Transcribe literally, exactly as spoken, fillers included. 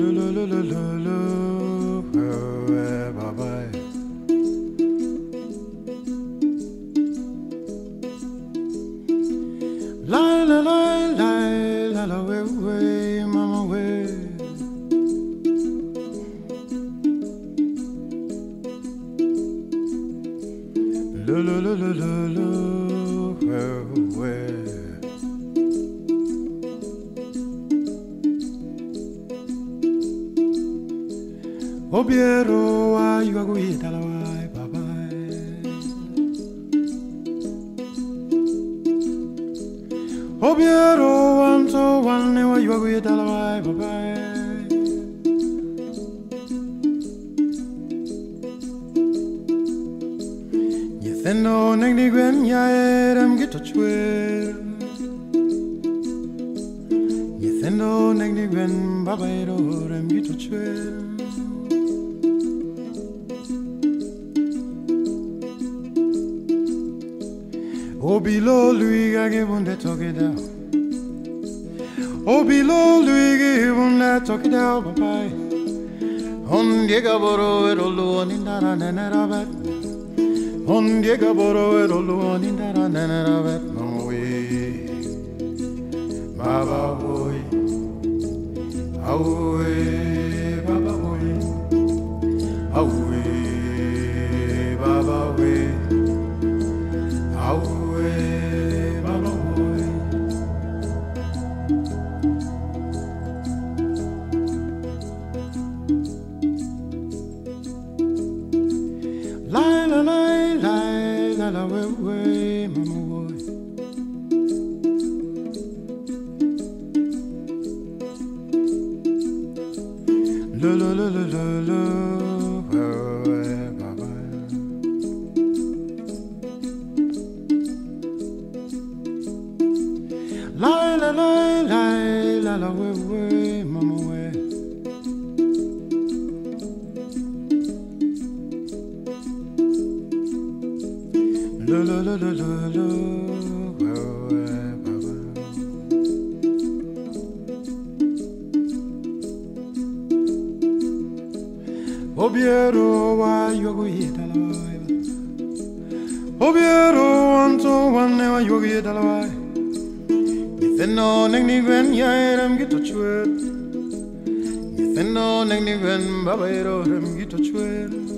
lo lo lo lo lo lo eh, bye bye. La la la la la la way way mama way. Lo lo lo lo lo lo way way. Obiero ayu aguita la way bye bye. Obiero wanto wane ayu aguita la way bye bye. Yetheno negni gwen yaerem gito chwer. Yetheno negni gwen babairo rem gito chwer. Obilo lui gage bunde toke down. Obilo lui gage bunde toke down, papai. On diega boro erolu onindara neneravet. On diega boro erolu onindara neneravet. Maui, baba boy, aui, baba boy, aui, baba boy, aui. La la la la la la way way mama boy. Lo lo lo lo lo lo way baba. La la la la la la way way mama way. Lo lo lo lo lo lo way baba. Obiero ayu aguita la way. Obiero wanto wane ayu aguita la way. Yetheno negni gwen yaerem gito chwer. Yetheno negni gwen babairo rem gito chwer.